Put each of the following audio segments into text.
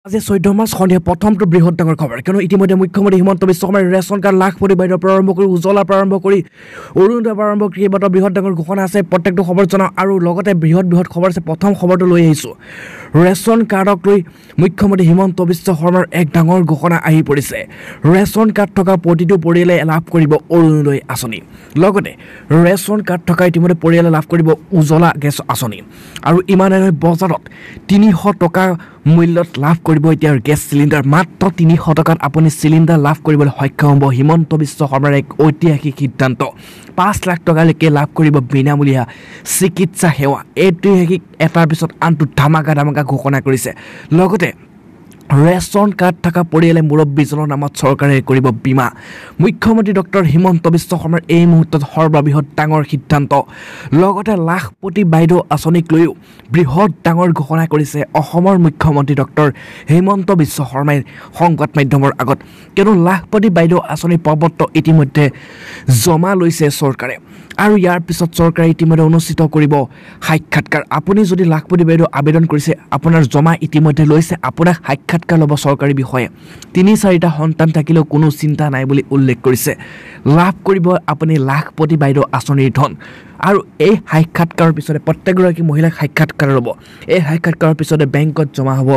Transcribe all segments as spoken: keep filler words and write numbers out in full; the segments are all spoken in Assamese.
আজি চৈধ্য মাৰ্চ সন্ধিয়া প্ৰথমটো বৃহৎ ডাঙৰ খবৰ কিয়নো ইতিমধ্যে মুখ্যমন্ত্ৰী হিমন্ত বিশ্ব শৰ্মাই ৰেচন কাৰ্ড লাখপতি বাইদেউৰ পৰা আৰম্ভ কৰি উজ্জ্বলাৰ পৰা আৰম্ভ কৰি অৰুণোদয়ৰ পৰা আৰম্ভ কৰি কেইবাটাও বৃহৎ ডাঙৰ ঘোষণা আছে প্ৰত্যেকটো খবৰ জনাওঁ আৰু লগতে বৃহৎ বৃহৎ খবৰ আছে প্ৰথম খবৰটো লৈ আহিছোঁ ৰেচন কাৰ্ডক লৈ মুখ্যমন্ত্ৰী হিমন্ত বিশ্ব শৰ্মাৰ এক ডাঙৰ ঘোষণা আহি পৰিছে ৰেচন কাৰ্ড থকা প্ৰতিটো পৰিয়ালে লাভ কৰিব অৰুণোদয় আঁচনি লগতে ৰেচন কাৰ্ড থকা ইতিমধ্যে পৰিয়ালে লাভ কৰিব উজ্জ্বলা গেছ আঁচনি আৰু ইমানেৰে বজাৰত তিনিশ টকা মূল্যত লাভ কৰিব এতিয়া গেছ চিলিণ্ডাৰ মাত্ৰ তিনিশ টকাত আপুনি চিলিণ্ডাৰ লাভ কৰিবলৈ সক্ষম হ'ব হিমন্ত বিশ্ব শৰ্মাৰ এক ঐতিহাসিক সিদ্ধান্ত পাঁচ লাখ টকালৈকে লাভ কৰিব বিনামূলীয়া চিকিৎসা সেৱা ঐতিহাসিক এটাৰ পিছত আনটো ধামাকা ধামাকা ঘোষণা কৰিছে লগতে ৰেচন কাৰ্ড থকা পৰিয়ালে মুৰব্বীজনৰ নামত চৰকাৰে কৰিব বীমা মুখ্যমন্ত্ৰী ডক্টৰ হিমন্ত বিশ্ব শৰ্মাৰ এই মুহূৰ্তত সৰ্ববৃহৎ ডাঙৰ সিদ্ধান্ত লগতে লাখপতি বাইদেউ আঁচনিক লৈও বৃহৎ ডাঙৰ ঘোষণা কৰিছে অসমৰ মুখ্যমন্ত্ৰী ডক্টৰ হিমন্ত বিশ্ব শৰ্মাই সংবাদ মাধ্যমৰ আগত কিয়নো লাখপতি বাইদেউ আঁচনিৰ প্ৰপত্ৰ ইতিমধ্যে জমা লৈছে চৰকাৰে আৰু ইয়াৰ পিছত চৰকাৰে ইতিমধ্যে অনুষ্ঠিত কৰিব সাক্ষাৎকাৰ আপুনি যদি লাখপতি বাইদেউ আবেদন কৰিছে আপোনাৰ জমা ইতিমধ্যে লৈছে আপোনাক সাক্ষাৎকাৰ ল'ব চৰকাৰী বিষয়ে তিনি চাৰিটা সন্তান থাকিলেও কোনো চিন্তা নাই বুলি উল্লেখ কৰিছে লাভ কৰিব আপুনি লাখপতি বাইদেউ আঁচনিৰ ধন আৰু এই সাক্ষাৎকাৰৰ পিছতে প্ৰত্যেকগৰাকী মহিলাক সাক্ষাৎকাৰ ল'ব এই সাক্ষাৎকাৰৰ পিছতে বেংকত জমা হ'ব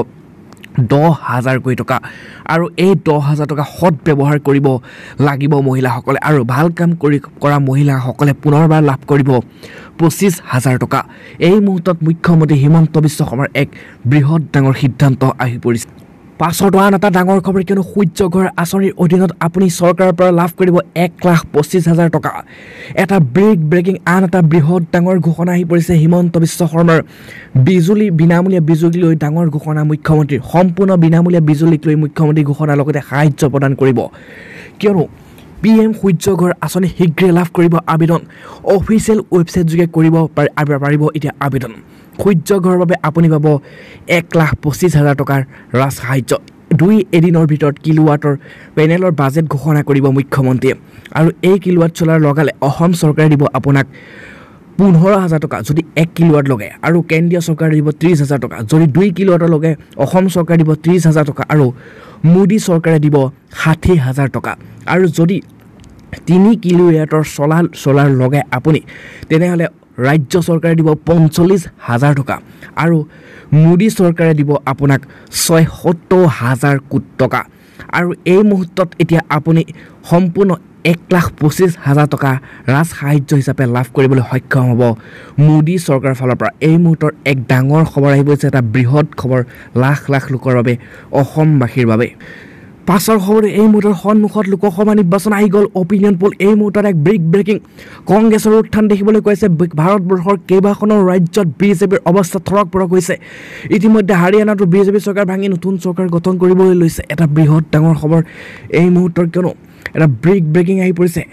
দহ হাজাৰ কোটি টকা আৰু এই দহ হাজাৰ টকা সৎ ব্যৱহাৰ কৰিব লাগিব মহিলাসকলে আৰু ভাল কাম কৰি কৰা মহিলাসকলে পুনৰবাৰ লাভ কৰিব পঁচিছ হাজাৰ টকা এই মুহূৰ্তত মুখ্যমন্ত্ৰী হিমন্ত বিশ্ব শৰ্মাৰ এক বৃহৎ ডাঙৰ সিদ্ধান্ত আহি পৰিছে পাছতো আন এটা ডাঙৰ খবৰ কিয়নো সূৰ্য ঘৰ আঁচনিৰ অধীনত আপুনি চৰকাৰৰ পৰা লাভ কৰিব এক লাখ পঁচিছ হাজাৰ টকা এটা ব্ৰেক ব্ৰেকিং আন এটা বৃহৎ ডাঙৰ ঘোষণা আহি পৰিছে হিমন্ত বিশ্ব শৰ্মাৰ বিজুলী বিনামূলীয়া বিজুলী লৈ ডাঙৰ ঘোষণা মুখ্যমন্ত্ৰীৰ সম্পূৰ্ণ বিনামূলীয়া বিজুলীক লৈ মুখ্যমন্ত্ৰী ঘোষণাৰ লগতে সাহায্য প্ৰদান কৰিব কিয়নো পি এম সূৰ্য ঘৰ আঁচনি শীঘ্ৰে লাভ কৰিব আবেদন অফিচিয়েল ৱেবছাইট যোগে কৰিব পাৰিব এতিয়া আবেদন সূৰ্য ঘৰৰ বাবে আপুনি পাব এক লাখ পঁচিছ হাজাৰ টকাৰ ৰাজ সাহায্য দুই এদিনৰ ভিতৰত কিলোৱাটৰ পেনেলৰ বাজেট ঘোষণা কৰিব মুখ্যমন্ত্ৰীয়ে আৰু এই কিলোৱাট চলাৰ লগালে অসম চৰকাৰে দিব আপোনাক পোন্ধৰ হাজাৰ টকা যদি এক কিলোৱাট লগায় আৰু কেন্দ্ৰীয় চৰকাৰে দিব ত্ৰিছ হাজাৰ টকা যদি দুই কিলোৱাটৰ লগায় অসম চৰকাৰে দিব ত্ৰিছ হাজাৰ টকা আৰু মোদী চৰকাৰে দিব ষাঠি হাজাৰ টকা আৰু যদি তিনি কিলোৱাটৰ চলাৰ চলাৰ লগায় আপুনি তেনেহ'লে ৰাজ্য চৰকাৰে দিব পঞ্চল্লিছ হাজাৰ টকা আৰু মোদী চৰকাৰে দিব আপোনাক ছয়সত্তৰ হাজাৰ কোটি টকা আৰু এই মুহূৰ্তত এতিয়া আপুনি সম্পূৰ্ণ এক লাখ পঁচিছ হাজাৰ টকা ৰাজ সাহায্য হিচাপে লাভ কৰিবলৈ সক্ষম হ'ব মোদী চৰকাৰৰ ফালৰ পৰা এই মুহূৰ্তৰ এক ডাঙৰ খবৰ আহি পৰিছে এটা বৃহৎ খবৰ লাখ লাখ লোকৰ বাবে অসমবাসীৰ বাবে পাছৰ খবৰ এই মুহূৰ্তৰ সন্মুখত লোকসভা নিৰ্বাচন আহি গ'ল অপিনিয়ন পোল এই মুহূৰ্তত এক ব্ৰেক ব্ৰেকিং কংগ্ৰেছৰ উত্থান দেখিবলৈ কৈছে ভাৰতবৰ্ষৰ কেইবাখনো ৰাজ্যত বিজেপিৰ অৱস্থা থৰক বৰক হৈছে ইতিমধ্যে হাৰিয়ানাতো বিজেপি চৰকাৰ ভাঙি নতুন চৰকাৰ গঠন কৰিবলৈ লৈছে এটা বৃহৎ ডাঙৰ খবৰ এই মুহূৰ্তৰ কিয়নো এটা ব্ৰেক ব্ৰেকিং আহি পৰিছে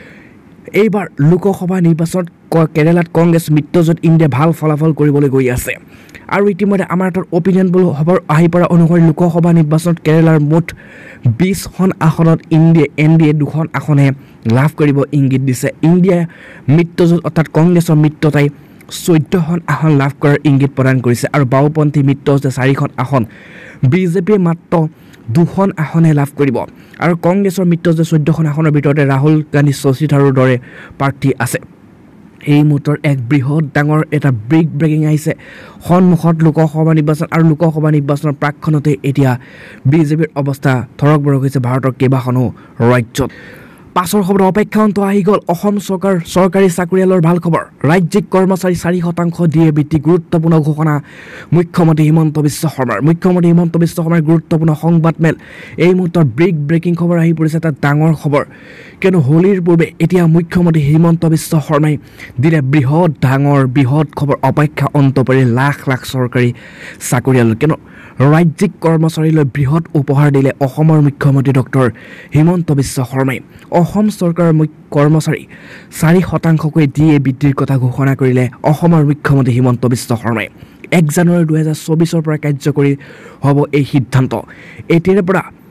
এইবাৰ লোকসভা নিৰ্বাচনত কেৰালাত কংগ্ৰেছ মিত্ৰজোঁট ইণ্ডিয়া ভাল ফলাফল কৰিবলৈ গৈ আছে আৰু ইতিমধ্যে আমাৰ তাত অপিনিয়ন পোল খবৰ আহি পৰা অনুসৰি লোকসভা নিৰ্বাচনত কেৰালাৰ মুঠ বিছখন আসনত ইণ্ডিয়া এন ডি এ দুখন আসনে লাভ কৰিব ইংগিত দিছে ইণ্ডিয়া মিত্ৰজোঁট অৰ্থাৎ কংগ্ৰেছৰ মিত্ৰতাই চৈধ্যখন আসন লাভ কৰাৰ ইংগিত প্ৰদান কৰিছে আৰু বাওঁপন্থী মিত্ৰজোঁটে চাৰিখন আসন বিজেপিয়ে মাত্ৰ দুখন আসনে লাভ কৰিব আৰু কংগ্ৰেছৰ মিত্ৰজোঁটে চৈধ্যখন আসনৰ ভিতৰতে ৰাহুল গান্ধী শশী থাৰুৰ দৰে প্ৰাৰ্থী আছে এই মুহূৰ্তৰ এক বৃহৎ ডাঙৰ এটা ব্ৰেক ব্ৰেকিং আহিছে সন্মুখত লোকসভা নিৰ্বাচন আৰু লোকসভা নিৰ্বাচনৰ প্ৰাকখনতে এতিয়া বিজেপিৰ অৱস্থা থৰক বৰক হৈছে ভাৰতৰ কেইবাখনো ৰাজ্যত পাছৰ খবৰ অপেক্ষান্ত আহি গ'ল অসম চৰকাৰ চৰকাৰী চাকৰিয়ালৰ ভাল খবৰ ৰাজ্যিক কৰ্মচাৰী চাৰি শতাংশ দিয়ে বৃদ্ধি গুৰুত্বপূৰ্ণ ঘোষণা মুখ্যমন্ত্ৰী হিমন্ত বিশ্ব শৰ্মাৰ মুখ্যমন্ত্ৰী হিমন্ত বিশ্ব শৰ্মাৰ গুৰুত্বপূৰ্ণ সংবাদমেল এই মুহূৰ্তৰ ব্ৰেক ব্ৰেকিং খবৰ আহি পৰিছে এটা ডাঙৰ খবৰ কিয়নো হোলীৰ পূৰ্বে এতিয়া মুখ্যমন্ত্ৰী হিমন্ত বিশ্ব শৰ্মাই দিলে বৃহৎ ডাঙৰ বৃহৎ খবৰ অপেক্ষা অন্ত পৰি লাখ লাখ চৰকাৰী চাকৰিয়াল কিয়নো ৰাজ্যিক কৰ্মচাৰীলৈ বৃহৎ উপহাৰ দিলে অসমৰ মুখ্যমন্ত্ৰী ডক্টৰ হিমন্ত বিশ্ব শৰ্মাই অসম চৰকাৰৰ কৰ্মচাৰী চাৰি শতাংশকৈ দিয়ে বৃদ্ধিৰ কথা ঘোষণা কৰিলে অসমৰ মুখ্যমন্ত্ৰী হিমন্ত বিশ্ব শৰ্মাই এক জানুৱাৰী দুহেজাৰ চৌবিছৰ পৰা কাৰ্যকৰী হ'ব এই সিদ্ধান্ত এতিয়াৰে পৰা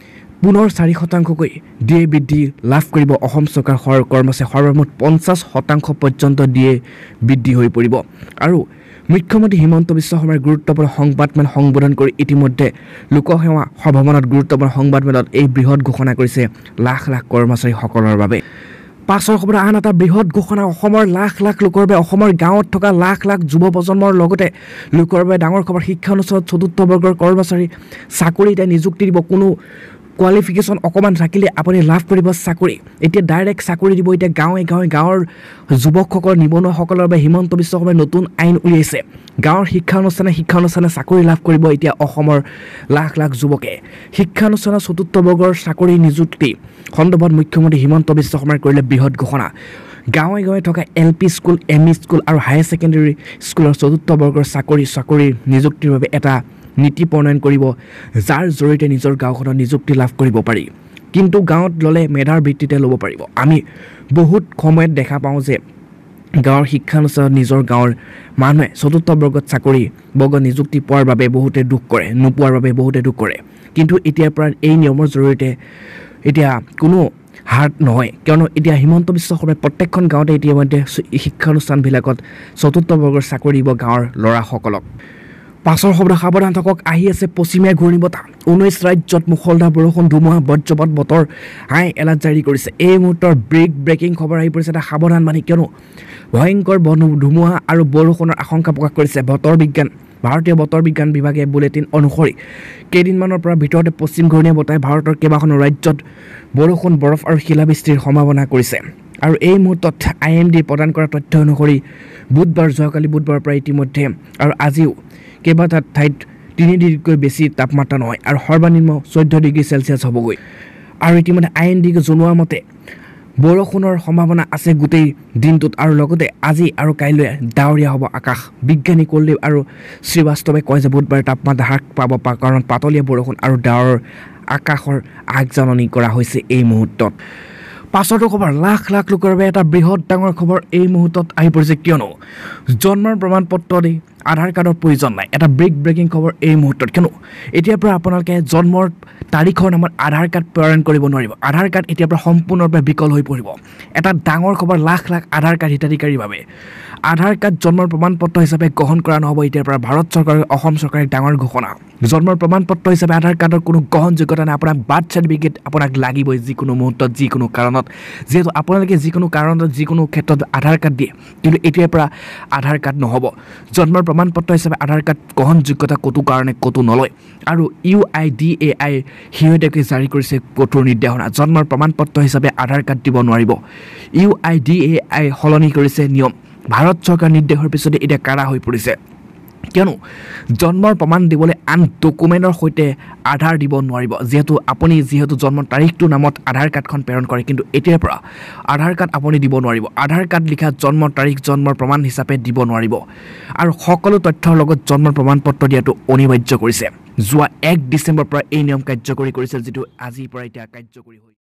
পুনৰ চাৰি শতাংশকৈ ডিএ বৃদ্ধি লাভ কৰিব অসম চৰকাৰ কৰ্মচাৰী সৰ্বমুঠ পঞ্চাছ শতাংশ পৰ্যন্ত ডিএ বৃদ্ধি হৈ পৰিব আৰু মুখ্যমন্ত্ৰী হিমন্ত বিশ্ব শৰ্মাই গুৰুত্বপূৰ্ণ সংবাদমেল সম্বোধন কৰি ইতিমধ্যে লোকসেৱা সভাভৱনত গুৰুত্বপূৰ্ণ সংবাদমেলত এই বৃহৎ ঘোষণা কৰিছে লাখ লাখ কৰ্মচাৰীসকলৰ বাবে পাছৰ খবৰ আন এটা বৃহৎ ঘোষণা অসমৰ লাখ লাখ লোকৰ বাবে অসমৰ গাঁৱত থকা লাখ লাখ যুৱ প্ৰজন্মৰ লগতে লোকৰ বাবে ডাঙৰ খবৰ শিক্ষা অনুষ্ঠানত চতুৰ্থ বৰ্গৰ কৰ্মচাৰী চাকৰি এতিয়া নিযুক্তি দিব কোনো কোৱালিফিকেশ্যন অকণমান থাকিলে আপুনি লাভ কৰিব চাকৰি এতিয়া ডাইৰেক্ট চাকৰি দিব এতিয়া গাঁৱে গাঁৱে গাঁৱৰ যুৱকসকল নিবনুৱাসকলৰ বাবে হিমন্ত বিশ্ব শৰ্মাই নতুন আইন উলিয়াইছে গাঁৱৰ শিক্ষা অনুষ্ঠানে শিক্ষা অনুষ্ঠানে চাকৰি লাভ কৰিব এতিয়া অসমৰ লাখ লাখ যুৱকে শিক্ষানুষ্ঠানৰ চতুৰ্থ বৰ্গৰ চাকৰি নিযুক্তি সন্দৰ্ভত মুখ্যমন্ত্ৰী হিমন্ত বিশ্ব শৰ্মাই কৰিলে বৃহৎ ঘোষণা গাঁৱে গাঁৱে থকা L P school M E school আৰু হায়াৰ ছেকেণ্ডেৰী স্কুলৰ চতুৰ্থ বৰ্গৰ চাকৰি চাকৰিৰ নিযুক্তিৰ বাবে এটা নীতি প্ৰণয়ন কৰিব যাৰ জৰিয়তে নিজৰ গাঁওখনত নিযুক্তি লাভ কৰিব পাৰি কিন্তু গাঁৱত ল'লে মেধাৰ ভিত্তিতে ল'ব পাৰিব আমি বহুত সময়ত দেখা পাওঁ যে গাঁৱৰ শিক্ষানুষ্ঠানত নিজৰ গাঁৱৰ মানুহে চতুৰ্থ বৰ্গত চাকৰি বৰ্গত নিযুক্তি পোৱাৰ বাবে বহুতে দুখ কৰে নোপোৱাৰ বাবে বহুতে দুখ কৰে কিন্তু এতিয়াৰ পৰা এই নিয়মৰ জৰিয়তে এতিয়া কোনো হাৰ্ড নহয় কিয়নো এতিয়া হিমন্ত বিশ্ব শৰ্মাই প্ৰত্যেকখন গাঁৱতে ইতিমধ্যে শিক্ষানুষ্ঠানবিলাকত চতুৰ্থ বৰ্গৰ চাকৰি দিব গাঁৱৰ ল'ৰাসকলক পাছৰ শব্দ সাৱধান থাকক আহি আছে পশ্চিমীয়া ঘূৰ্ণীবতাহ ঊনৈছ ৰাজ্যত মুষলধাৰ বৰষুণ ধুমুহা বজ্ৰপাত বতৰ হাই এলাৰ্ট জাৰি কৰিছে এই মুহূৰ্তৰ ব্ৰেক ব্ৰেকিং খবৰ আহি পৰিছে এটা সাৱধান বাণী কিয়নো ভয়ংকৰ ধুমুহা আৰু বৰষুণৰ আশংকা প্ৰকাশ কৰিছে বতৰ বিজ্ঞান ভাৰতীয় বতৰ বিজ্ঞান বিভাগে বুলেটিন অনুসৰি কেইদিনমানৰ পৰা ভিতৰতে পশ্চিম ঘূৰ্ণীয় বতাহে ভাৰতৰ কেইবাখনো ৰাজ্যত বৰষুণ বৰফ আৰু শিলাবৃষ্টিৰ সম্ভাৱনা কৰিছে আৰু এই মুহূৰ্তত আই এম ডি প্ৰদান কৰা তথ্য অনুসৰি বুধবাৰ যোৱাকালি বুধবাৰৰ পৰা ইতিমধ্যে আৰু আজিও কেইবাটা ঠাইত তিনি ডিগ্ৰীতকৈ বেছি তাপমাত্ৰা নহয় আৰু সৰ্বনিম্ন চৈধ্য ডিগ্ৰী চেলচিয়াছ হ'বগৈ আৰু ইতিমধ্যে আই এন ডি জনোৱা মতে বৰষুণৰ সম্ভাৱনা আছে গোটেই দিনটোত আৰু লগতে আজি আৰু কাইলৈ ডাৱৰীয়া হ'ব আকাশ বিজ্ঞানী কুলদীপ আৰু শ্ৰীবাস্তৱে কয় যে বুধবাৰে তাপমাত্ৰা হ্ৰাস পাব কাৰণ পাতলীয়া বৰষুণ আৰু ডাৱৰৰ আকাশৰ আগজাননী কৰা হৈছে এই মুহূৰ্তত পাছৰটো খবৰ লাখ লাখ লোকৰ বাবে এটা বৃহৎ ডাঙৰ খবৰ এই মুহূৰ্তত আহি পৰিছে কিয়নো জন্মৰ প্ৰমাণ পত্ৰ দি আধাৰ কাৰ্ডৰ প্ৰয়োজন নাই এটা ব্ৰেক ব্ৰেকিং খবৰ এই মুহূৰ্তত কিয়নো এতিয়াৰ পৰা আপোনালোকে জন্মৰ তাৰিখৰ নামত আধাৰ কাৰ্ড প্ৰেৰণ কৰিব নোৱাৰিব আধাৰ কাৰ্ড এতিয়াৰ পৰা সম্পূৰ্ণৰূপে বিকল হৈ পৰিব এটা ডাঙৰ খবৰ লাখ লাখ আধাৰ কাৰ্ড হিতাধিকাৰীৰ বাবে আধাৰ কাৰ্ড জন্মৰ প্ৰমাণ পত্ৰ হিচাপে গ্ৰহণ কৰা নহ'ব এতিয়াৰ পৰা ভাৰত চৰকাৰে অসম চৰকাৰে ডাঙৰ ঘোষণা জন্মৰ প্ৰমাণ পত্ৰ হিচাপে আধাৰ কাৰ্ডৰ কোনো গ্ৰহণযোগ্যতা নাই আপোনাক বাৰ্থ চাৰ্টিফিকেট আপোনাক লাগিবই যিকোনো মুহূৰ্তত যিকোনো কাৰণত যিহেতু আপোনালোকে যিকোনো কাৰণত যিকোনো ক্ষেত্ৰত আধাৰ কাৰ্ড দিয়ে কিন্তু এতিয়াৰ পৰা আধাৰ কাৰ্ড নহ'ব জন্মৰ প্ৰমাণ পত্ৰ হিচাপে আধাৰ কাৰ্ড গ্ৰহণযোগ্যতা ক'তো কাৰণে ক'তো নলয় আৰু U I D A I সিহঁতে জাৰি কৰিছে কঠোৰ নিৰ্দেশনা জন্মৰ প্ৰমাণ পত্ৰ হিচাপে আধাৰ কাৰ্ড দিব নোৱাৰিব U I D A I সলনি কৰিছে নিয়ম ভাৰত চৰকাৰ নিৰ্দেশৰ পিছতে এতিয়া কাৰা হৈ পৰিছে কিয়নো জন্মৰ প্ৰমাণ দিবলৈ আন ডকুমেণ্টৰ সৈতে আধাৰ দিব নোৱাৰিব যিহেতু আপুনি যিহেতু জন্মৰ তাৰিখটোৰ নামত আধাৰ কাৰ্ডখন প্ৰেৰণ কৰে কিন্তু এতিয়াৰ পৰা আধাৰ কাৰ্ড আপুনি দিব নোৱাৰিব আধাৰ কাৰ্ড লিখা জন্মৰ তাৰিখ জন্মৰ প্ৰমাণ হিচাপে দিব নোৱাৰিব আৰু সকলো তথ্যৰ লগত জন্মৰ প্ৰমাণ পত্ৰ দিয়াটো অনিবাৰ্য কৰিছে যোৱা এক ডিচেম্বৰৰ পৰা এই নিয়ম কাৰ্যকৰী কৰিছিল যিটো আজিৰ পৰা এতিয়া কাৰ্যকৰী হৈ